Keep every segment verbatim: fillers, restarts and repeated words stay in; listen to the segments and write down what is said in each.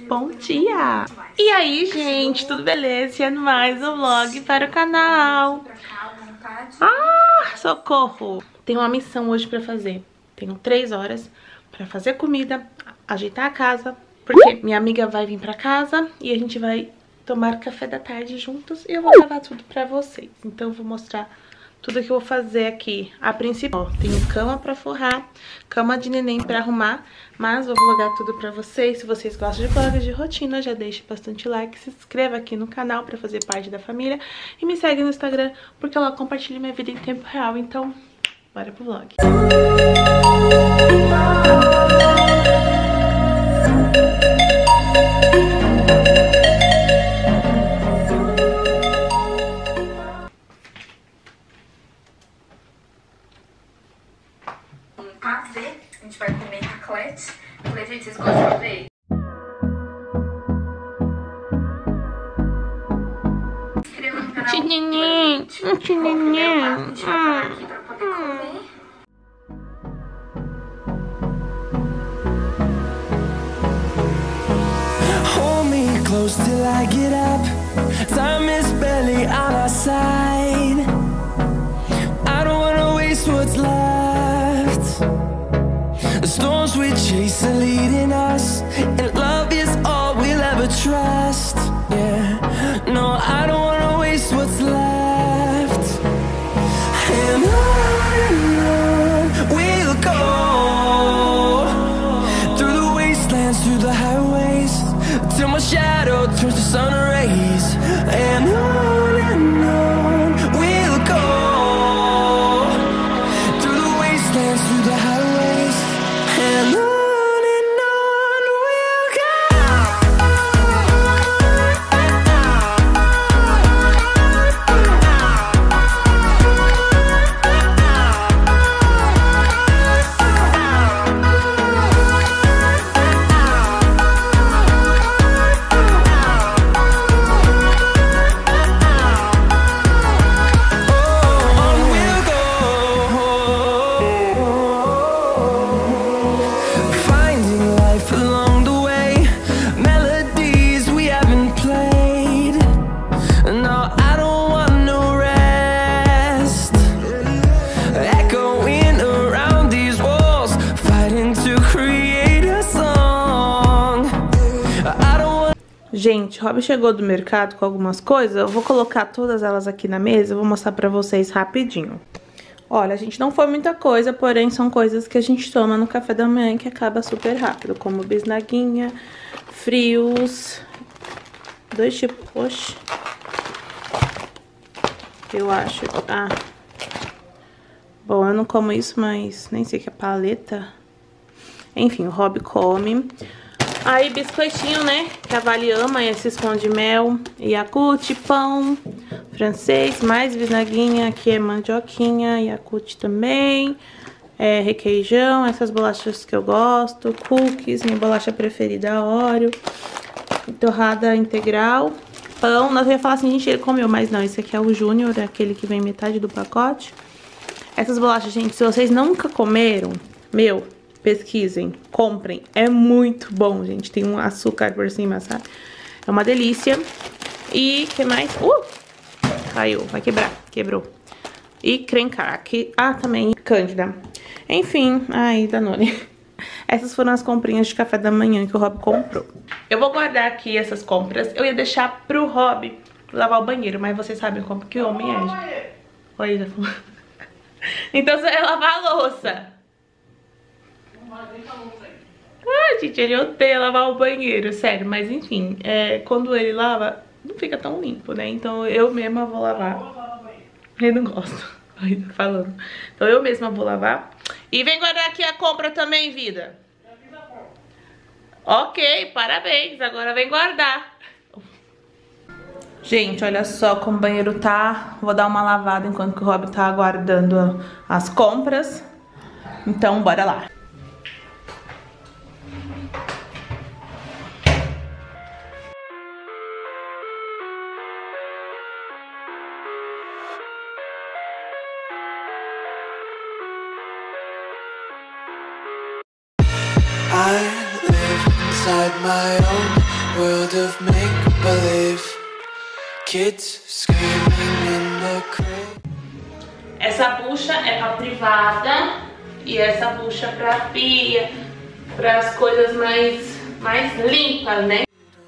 bom dia! E aí, gente, tudo beleza? E mais um vlog para o canal. Ah, socorro! Tenho uma missão hoje pra fazer. Tenho três horas pra fazer comida, ajeitar a casa, porque minha amiga vai vir pra casa e a gente vai tomar café da tarde juntos e eu vou gravar tudo pra vocês. Então eu vou mostrar tudo que eu vou fazer aqui. A principal, tenho cama pra forrar, cama de neném pra arrumar, mas vou vlogar tudo pra vocês. Se vocês gostam de vlogs de rotina, já deixe bastante like, se inscreva aqui no canal pra fazer parte da família e me segue no Instagram, porque lá eu compartilho minha vida em tempo real. Então, bora pro vlog. Pavê, a gente vai comer raclette. Eu falei, gente, vocês gostam de pavê? Inscreva no canal. Tchininho, tchininho. A gente vai parar aqui pra poder comer. Hold me close till I get up. Time is barely on our side. I don't wanna waste what's left. The storms we chase are leading us, and love is all we'll ever trust. Yeah, no, I don't wanna waste what's left. And on and on we'll go, through the wastelands, through the highways, till my shadow turns to sun rays. And on and on we'll go, through the wastelands, through the highways, and on. Gente, Rob chegou do mercado com algumas coisas. Eu vou colocar todas elas aqui na mesa. Eu vou mostrar pra vocês rapidinho. Olha, gente, não foi muita coisa, porém são coisas que a gente toma no café da manhã que acaba super rápido, como bisnaguinha, frios, dois tipos, oxe, eu acho, ah, bom, eu não como isso, mas nem sei que é paleta, enfim, o Rob come. Aí, biscoitinho, né, que a Vale ama, esses pão de mel, Yakult, pão francês, mais bisnaguinha, aqui é mandioquinha, Yakult também, é, requeijão, essas bolachas que eu gosto, cookies, minha bolacha preferida, Oreo, torrada integral, pão, nós ia falar assim, gente, ele comeu, mas não, esse aqui é o Júnior, é aquele que vem metade do pacote. Essas bolachas, gente, se vocês nunca comeram, meu... pesquisem, comprem, é muito bom, gente, tem um açúcar por cima, sabe? É uma delícia. E que mais? Uh! Caiu, vai quebrar, quebrou. E creme crack, ah, também Cândida. Enfim, ai, Danone. Essas foram as comprinhas de café da manhã que o Rob comprou. Eu vou guardar aqui essas compras, eu ia deixar pro Rob lavar o banheiro, mas vocês sabem como que homem é, gente. Oi, já falou. Então você vai lavar a louça. Ah, gente, ele odeia lavar o banheiro, sério, mas enfim, é, quando ele lava, não fica tão limpo, né? Então eu mesma vou lavar. Eu não gosto, ainda falando. Então eu mesma vou lavar. E vem guardar aqui a compra também, vida. Ok, parabéns, agora vem guardar. Gente, olha só como o banheiro tá. Vou dar uma lavada enquanto que o Rob tá aguardando as compras. Então, bora lá. I live inside my own world of make-believe. Kids screaming in the crib. Essa bucha é pra privada e essa bucha pra pia, para as coisas mais, mais limpas, né?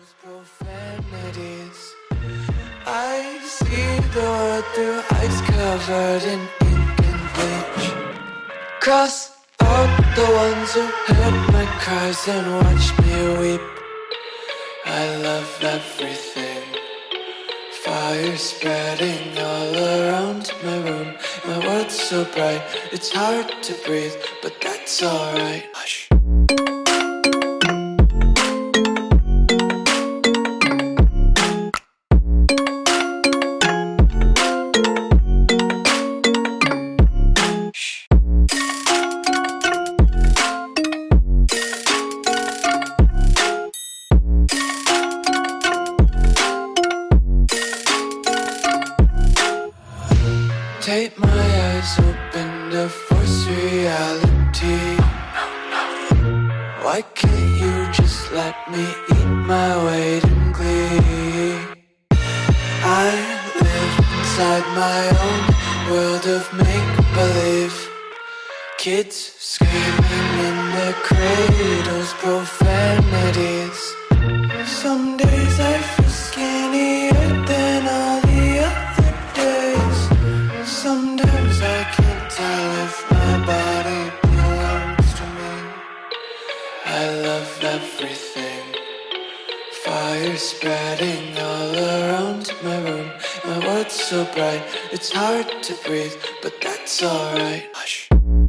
I see the world through ice covered in ink and bleach. Cross out the ones who heard my cries and watched me weep. I love everything. Fire spreading all around my room. My world's so bright, it's hard to breathe, but that's alright. Hush. Take my eyes open to force reality. Why can't you just let me eat my weight in glee? I live inside my own world of make-believe. Kids screaming in their cradles, profanities. Some days I feel skinnier than all the other days. Sometimes I can't tell if my body belongs to me. I love everything. Fire spreading all around my room. My world's so bright, it's hard to breathe, but that's alright. Hush.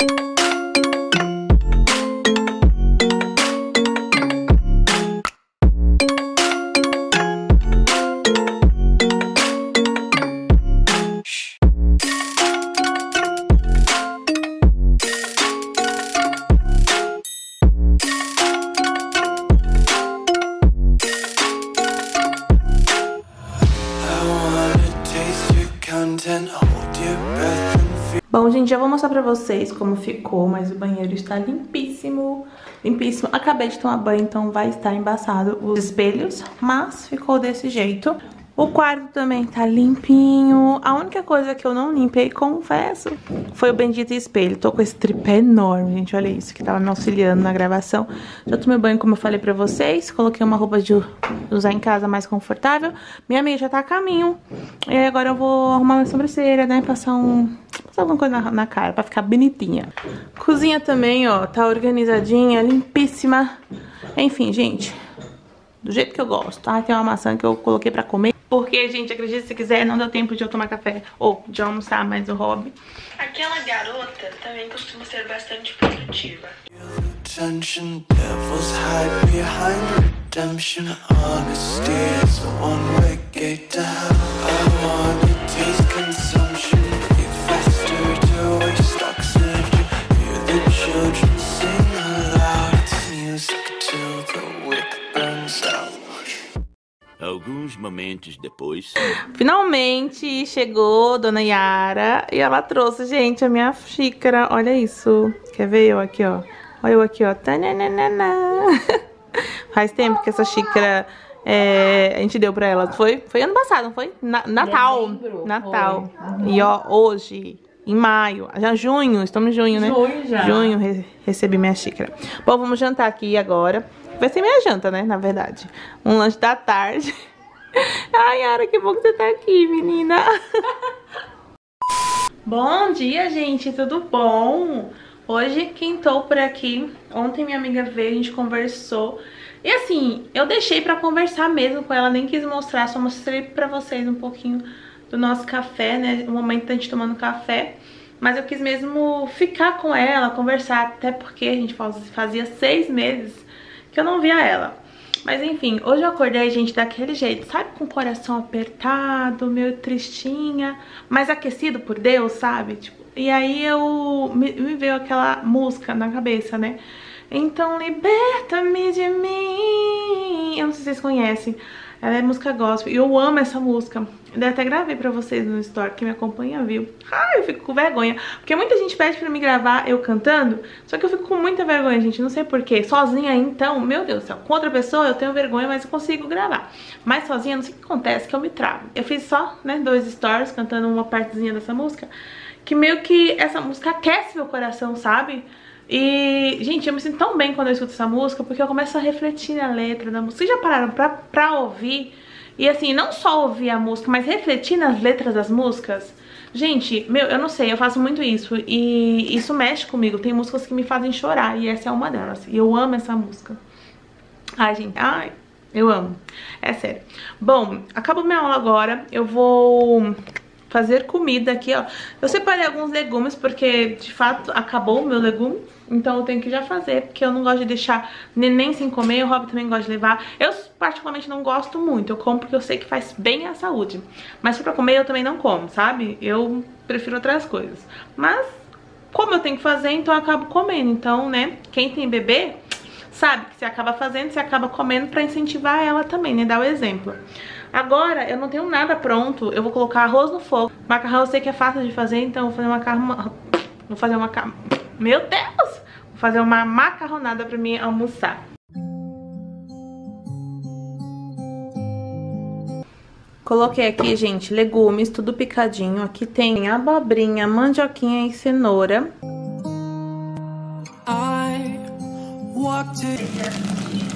Bom, gente, já vou mostrar pra vocês como ficou, mas o banheiro está limpíssimo, limpíssimo. Acabei de tomar banho, então vai estar embaçado os espelhos, mas ficou desse jeito. O quarto também tá limpinho. A única coisa que eu não limpei, confesso, foi o bendito espelho. Tô com esse tripé enorme, gente, olha isso, que tava me auxiliando na gravação. Já tomei banho, como eu falei pra vocês. Coloquei uma roupa de usar em casa mais confortável. Minha amiga já tá a caminho. E aí agora eu vou arrumar minha sobrancelha, né, passar um... passar alguma coisa na, na cara, pra ficar bonitinha. Cozinha também, ó, tá organizadinha, limpíssima. Enfim, gente, do jeito que eu gosto. Ah, tem uma maçã que eu coloquei pra comer. Porque, gente, acredite se quiser, não deu tempo de eu tomar café ou de almoçar mais o hobby. Aquela garota também costuma ser bastante produtiva. Attention, devils hide behind redemption. Honesty is a one-way gate to hell. I wanna taste consumption, breathe faster to waste oxygen. Hear the children sing aloud. It's music till the wick burns out. Alguns momentos depois... Finalmente chegou Dona Yara e ela trouxe, gente, a minha xícara. Olha isso. Quer ver eu aqui, ó? Olha eu aqui, ó. Faz tempo que essa xícara é, a gente deu pra ela. Foi, foi ano passado, não foi? Na, Natal. Dezembro, Natal. Uhum. E ó, hoje, em maio, já junho, estamos em junho, né? Junho já. Junho, re recebi minha xícara. Bom, vamos jantar aqui agora. Vai ser minha janta, né, na verdade. Um lanche da tarde. Ai, Yara, que bom que você tá aqui, menina. Bom dia, gente, tudo bom? Hoje quintou por aqui. Ontem minha amiga veio, a gente conversou. E assim, eu deixei pra conversar mesmo com ela, nem quis mostrar, só mostrei pra vocês um pouquinho do nosso café, né, o momento da gente tomando café. Mas eu quis mesmo ficar com ela, conversar, até porque a gente fazia seis meses que eu não via ela. Mas enfim, hoje eu acordei, gente, daquele jeito, sabe? Com o coração apertado, meio tristinha, mas aquecido por Deus, sabe? Tipo, e aí eu me, me veio aquela música na cabeça, né? Então liberta-me de mim. Eu não sei se vocês conhecem. Ela é música gospel e eu amo essa música. Eu até gravei pra vocês no story, quem me acompanha viu. Ai, eu fico com vergonha, porque muita gente pede pra me gravar eu cantando, só que eu fico com muita vergonha, gente, não sei porquê. Sozinha então, meu Deus do céu, com outra pessoa eu tenho vergonha, mas eu consigo gravar. Mas sozinha, não sei o que acontece, que eu me travo. Eu fiz só, né, dois stories cantando uma partezinha dessa música, que meio que essa música aquece meu coração, sabe? E, gente, eu me sinto tão bem quando eu escuto essa música, porque eu começo a refletir na letra da música. Vocês já pararam pra, pra ouvir? E assim, não só ouvir a música, mas refletir nas letras das músicas? Gente, meu, eu não sei, eu faço muito isso. E isso mexe comigo. Tem músicas que me fazem chorar, e essa é uma delas. E eu amo essa música. Ai, gente, ai, eu amo. É sério. Bom, acabou minha aula agora. Eu vou fazer comida aqui, ó. Eu separei alguns legumes, porque de fato acabou o meu legume. Então eu tenho que já fazer, porque eu não gosto de deixar neném sem comer. O Rob também gosta de levar. Eu particularmente não gosto muito. Eu como porque eu sei que faz bem à saúde. Mas se for pra comer eu também não como, sabe? Eu prefiro outras coisas. Mas como eu tenho que fazer, então eu acabo comendo. Então, né, quem tem bebê sabe que você acaba fazendo, você acaba comendo pra incentivar ela também, né? Dar o exemplo. Agora eu não tenho nada pronto. Eu vou colocar arroz no fogo. Macarrão eu sei que é fácil de fazer, então eu vou fazer uma macarrão. Vou fazer uma macarrão. Meu Deus! Vou fazer uma macarronada pra mim almoçar. Coloquei aqui, gente, legumes, tudo picadinho. Aqui tem abobrinha, mandioquinha e cenoura. I walked it.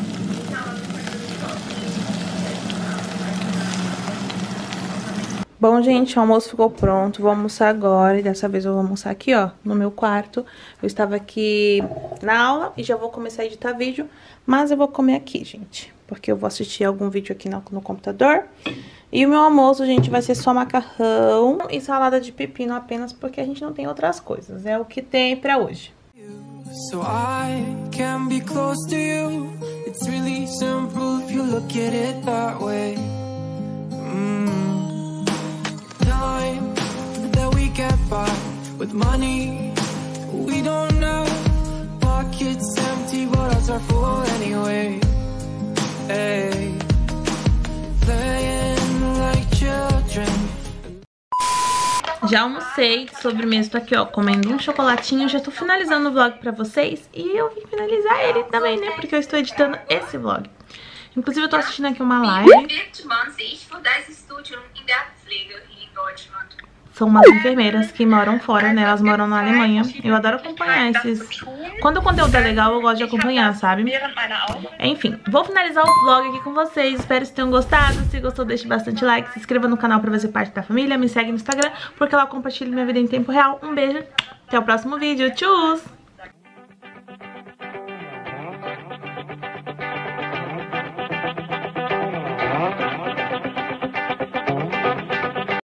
Bom, gente, o almoço ficou pronto, vou almoçar agora, e dessa vez eu vou almoçar aqui, ó, no meu quarto. Eu estava aqui na aula e já vou começar a editar vídeo, mas eu vou comer aqui, gente, porque eu vou assistir algum vídeo aqui no, no computador. E o meu almoço, gente, vai ser só macarrão e salada de pepino apenas, porque a gente não tem outras coisas, é o que tem pra hoje. So I can be close to you. It's really simple if you look at it that way. Mm. Time that we get by with money we don't know. Pockets empty but hearts are full anyway. Hey, playing like children. Já almocei, sobremesa, tô aqui ó, comendo um chocolatinho. Já tô finalizando o vlog pra vocês. E eu vim finalizar ele também, né, porque eu estou editando esse vlog. Inclusive eu tô assistindo aqui uma live. São umas enfermeiras que moram fora, né? Elas moram na Alemanha. Eu adoro acompanhar esses... Quando o conteúdo é legal, eu gosto de acompanhar, sabe? Enfim, vou finalizar o vlog aqui com vocês. Espero que tenham gostado. Se gostou, deixe bastante like. Se inscreva no canal pra fazer parte da família. Me segue no Instagram, porque lá eu compartilho minha vida em tempo real. Um beijo. Até o próximo vídeo. Tchau!